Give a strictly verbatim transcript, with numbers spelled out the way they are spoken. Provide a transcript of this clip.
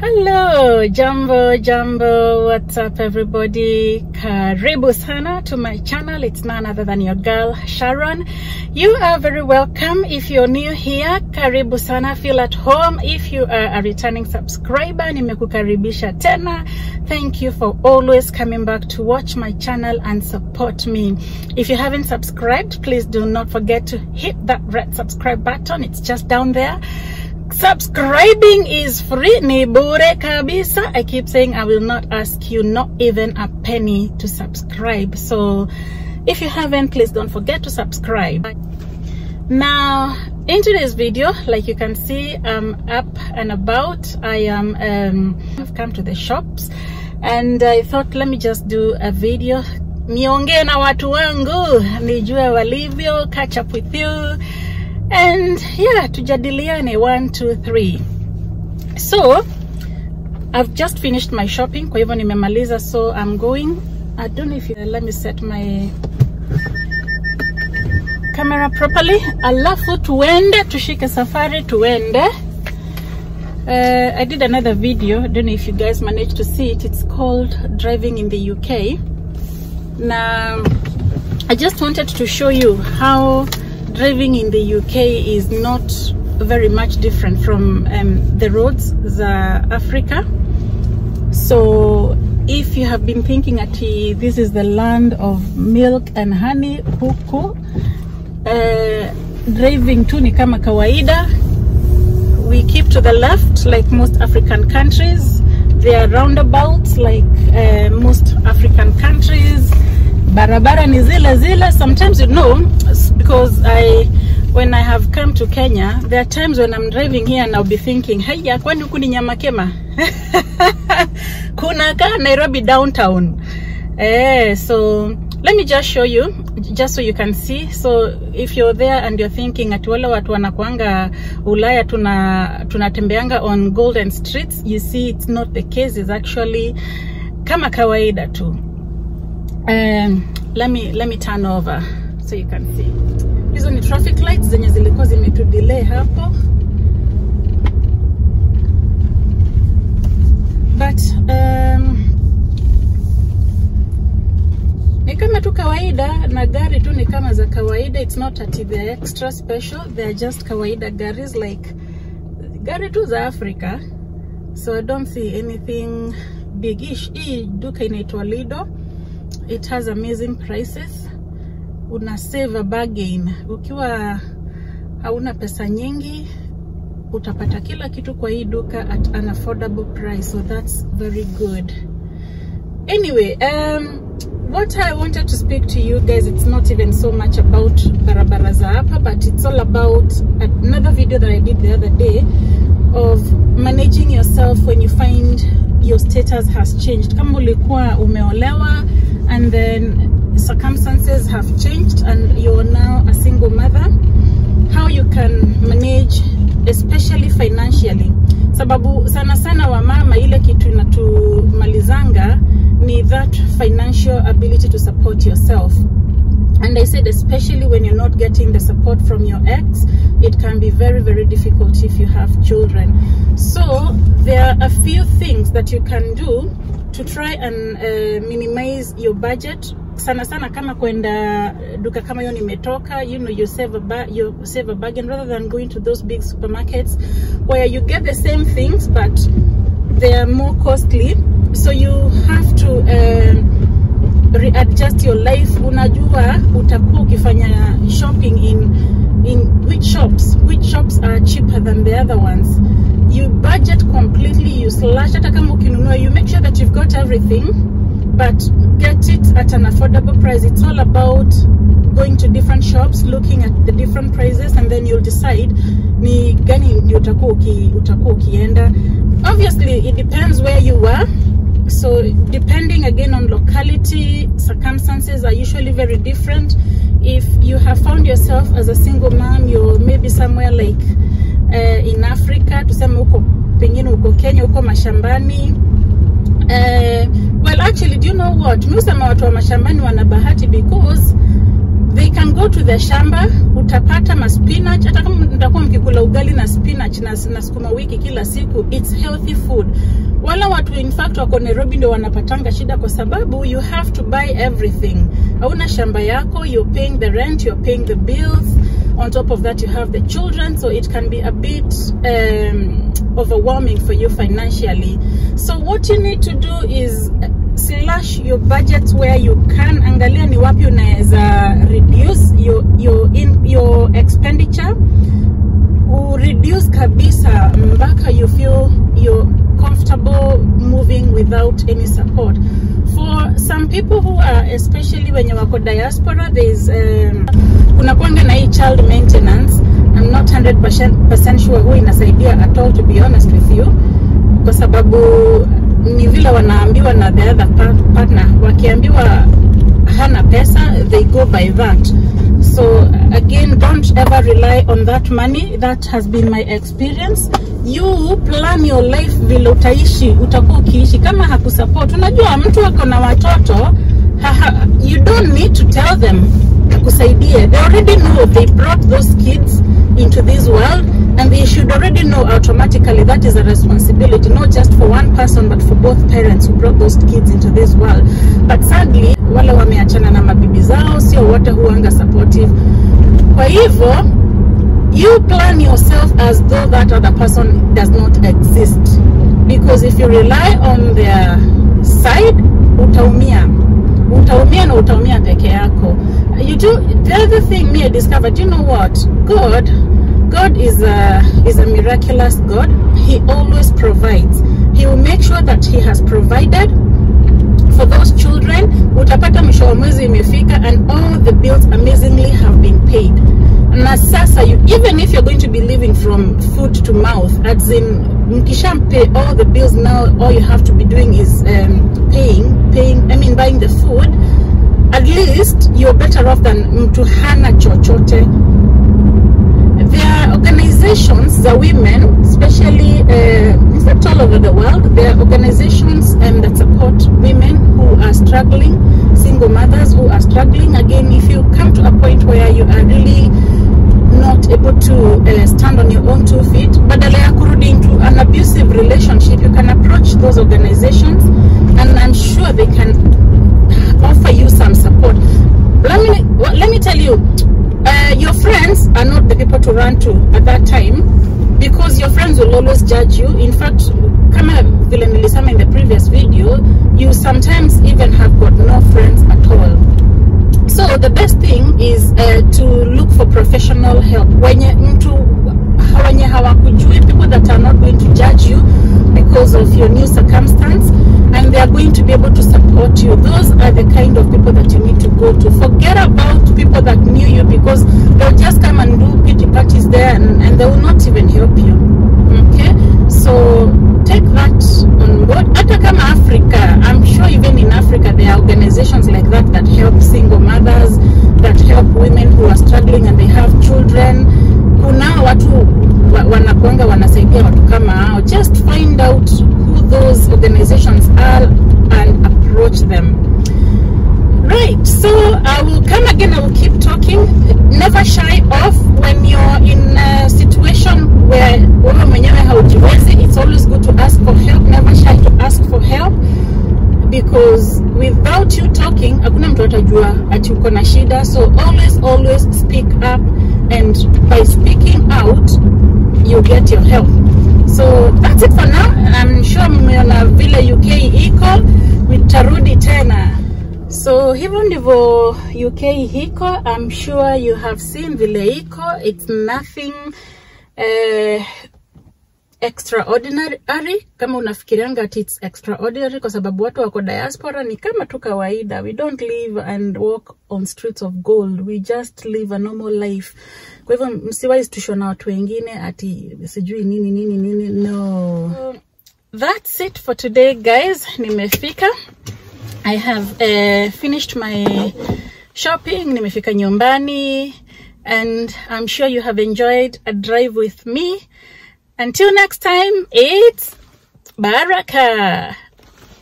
Hello, Jambo, Jambo, what's up everybody? Karibu sana to my channel. It's none other than your girl, Sharon. You are very welcome. If you're new here, karibu sana, feel at home. If you are a returning subscriber, nimekukaribisha tena. Thank you for always coming back to watch my channel and support me. If you haven't subscribed, please do not forget to hit that red subscribe button. It's just down there. Subscribing is free, ni bure kabisa. I keep saying I will not ask you not even a penny to subscribe. So if you haven't, please don't forget to subscribe. Now in today's video, like you can see, I'm up and about. I am um I've come to the shops and I thought let me just do a video, niongee na watu wangu, nijue walivyo, catch up with you. And yeah, tujadiliane one, two, three. So I've just finished my shopping. Kwa hivyo nimemaliza, so I'm going. I don't know if you let me set my camera properly. Alafu tuende, tushike safari tuende. Uh, I did another video. I don't know if you guys managed to see it. It's called Driving in the U K. Now I just wanted to show you how driving in the U K is not very much different from um, the roads za Africa. So if you have been thinking that this is the land of milk and honey, huku uh, driving tu ni kama kawaida. We keep to the left like most African countries. There are roundabouts like uh, most African countries. Barabara ni zile zile. Sometimes, you know, because I when I have come to Kenya, there are times when I'm driving here and I'll be thinking, haya kwani huku ni Nyamakema? Kuna ka Nairobi downtown. Eh, so let me just show you just so you can see. So if you're there and you're thinking ati wale watu wanakuanga Ulaya tuna tunatembeanga on golden streets, you see it's not the case. It's actually kama kawaida tu. Um, let me let me turn over so you can see. Hizo ni traffic lights zenye zilikuwa zimetu delay hapo. But um, ni kama tu kawaida na gari tu ni kama za kawaida. It's not that they're extra special. They're just kawaida garis like gari tu za Africa. So I don't see anything big-ish. Hii duka inaitwa Lido. It has amazing prices. Una save a bargain. Ukiwa hauna pesa nyingi, utapata kila kitu kwa hii duka at an affordable price. So that's very good. Anyway, um, what I wanted to speak to you guys, it's not even so much about barabara za hapa, but it's all about another video that I did the other day of managing yourself when you find your status has changed. Kama ulikuwa umeolewa and then circumstances have changed and you're now a single mother, how you can manage, especially financially. Sababu sana sana wa mama ile kitu inatumalizanga ni that financial ability to support yourself. And I said especially when you're not getting the support from your ex, it can be very very difficult if you have children. So there are a few things that you can do to try and uh, minimize your budget. Sana sana kama kwenda duka kama hiyo nimetoka, you know, you save a ba you save a bargain rather than going to those big supermarkets where you get the same things but they are more costly. So you have to uh, readjust your life. Unajua utakuwa ukifanya shopping in in which shops which shops are cheaper than the other ones. You budget completely, you slash. Hata kama ukinunua, you make sure that you've got everything but get it at an affordable price. It's all about going to different shops, looking at the different prices, and then you'll decide ni gani utakuwa utakuwa ukienda. Obviously it depends where you are. So depending again on locality, circumstances are usually very different. If you have found yourself as a single mom, you're maybe somewhere like uh, in Africa, tuseme uko pengine uko Kenya, uko mashambani. Uh, well actually, do you know what? Musema watu wa mashambani wana bahati because they can go to the shamba, utapata ma spinach, hata kama mtakuwa mkikula ugali na spinach na, na sukuma wiki kila siku, it's healthy food. Wala watu in fact wako Nairobi ndio wanapatanga shida kwa sababu you have to buy everything. Hauna shamba yako, you're paying the rent, you're paying the bills. On top of that, you have the children, so it can be a bit um, overwhelming for you financially. So what you need to do is slash your budget where you can. Angalia ni wapi unaweza reduce your your in your expenditure. U reduce kabisa mpaka you feel you're comfortable moving without any support. For some people who are, especially when you wako diaspora, there's um, kuna kuanga na hii child maintenance. I'm not one hundred percent sure who inasaidia at all, to be honest with you, kwa sababu ni vile wanaambiwa na the other partner. Wakiambiwa hana pesa, they go by that. So again, don't ever rely on that money. That has been my experience. You plan your life vile utaishi, utakuwa ukiishi. Kama hakusupport, unajua mtu ako na watoto, ha, ha, you don't need to tell them kusaidie. They already know they brought those kids into this world, and they should already know automatically that is a responsibility, not just for one person but for both parents who brought those kids into this world. But sadly, wale wameachana na mabibi zao, sio wote huanga supportive. Kwa hivyo, you plan yourself as though that other person does not exist, because if you rely on their side, utaumia. Utaumia na utaumia peke yako. You do the other thing me I discovered, you know what? God, God is a is a miraculous God. He always provides. He will make sure that he has provided for those children. Utapata mwisho wa mwezi imefika and all the bills amazingly have been paid. Na sasa, you, even if you're going to be living from food to mouth, as in mkisha pay all the bills now, all you have to be doing is um, paying, paying, I mean buying the food, at least you're better off than mtu hana chochote. There are organizations, the women, especially uh, in fact all over the world, there are organizations um, that support women who are struggling, single mothers who are struggling. Again, if you come to a point where you are really not able to uh, stand on your own two feet, badala ya kurudi into an abusive relationship, you can approach those organizations, and I'm sure they can offer you some support. Let me let me tell you, uh, your friends are not the people to run to at that time, because your friends will always judge you. In fact, kama vile nilisema in the previous video, you sometimes even have got no friends at all. So the best thing is uh, to look for professional help. Wenye mtu wenye hawakujui, people that are not going to judge you because of your new circumstance, and they are going to be able to support you. Those are the kind of people that you need to go to. Forget about people that knew you, because they'll just come and do pity parties there, and, and they will not even help you. Okay, so take that on board. Hata kama Africa, I'm sure even in Africa there are organizations like that that help single mothers, that help women who are struggling and they have children. Kuna watu wanakuanga wanasaidia watu kama hao. Just find out who those organizations are and approach them. Right, so I will come again, I will keep talking. Never shy off when you're in a situation where wewe mwenyewe haujiwezi. It's always good to ask for help. Never shy to ask for help, because without you talking, hakuna mtu atajua ati uko na shida. So always always speak up, and by speaking out you get your help. So that's it for now. I'm sure mmeona vile U K iko, witarudi tena. So hivyo ndivyo U K hiko. I'm sure you have seen vile iko. It's nothing uh, extraordinary. Kama unafikirianga ati it's extraordinary kwa sababu watu wako diaspora, ni kama tu kawaida. We don't live and walk on streets of gold. We just live a normal life. Kwa hivyo msiwai tushwa na watu wengine ati sijui nini nini nini. No. So, that's it for today, guys. Nimefika. I have uh, finished my shopping. Nimefika nyumbani, and I'm sure you have enjoyed a drive with me. Until next time, it's Baraka.